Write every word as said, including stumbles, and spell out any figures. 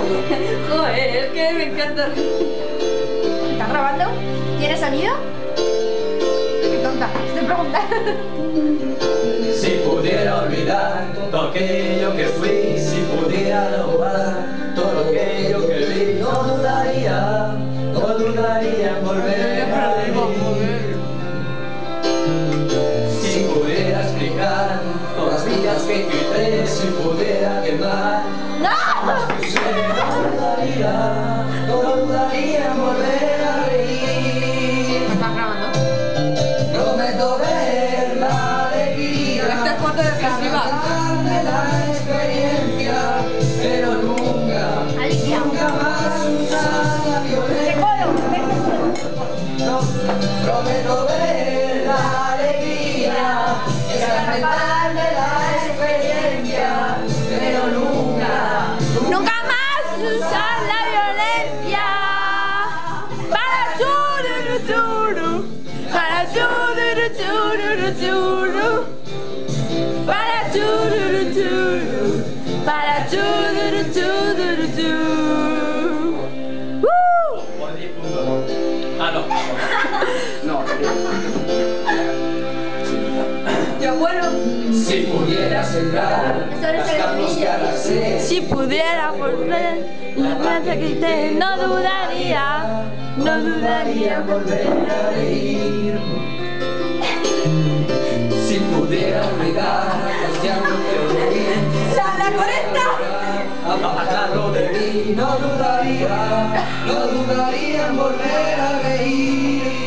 Joder, es que me encanta. ¿Estás grabando? ¿Tienes sonido? Qué tonta, estoy preguntando. Si pudiera olvidar todo aquello que fui, si pudiera lograr todo aquello que vi, no dudaría, no dudaría en volver a vivir. Si pudiera explicar todas las vidas que quité, si pudiera quemar las que usé, no dudaría, no dudaría en volver a reír. ¿Estás grabando? Prometo ver la alegría, Este cuarto de exclusiva. de la experiencia, pero nunca, nunca más usar la violencia. No, prometo ver la alegría, experimentar de la experiencia, pero nunca, Nunca más usar la violencia. Para chururu churu. Para chururu chururu churu. Para chururu churu. Para chururu chururu churu. ¡Woo! Por diez puntos. Ah, no. No. Ya bueno. Si pudiera sembrar Eso es las el campos que brillo. arrasé, Si pudiera volver la planta que te no dudaría, no dudaría en volver a reír. Si pudiera olvidar los llantos que oí, ¡La, la cuarenta! apartarlo de mí, no dudaría, no dudaría en volver a reír.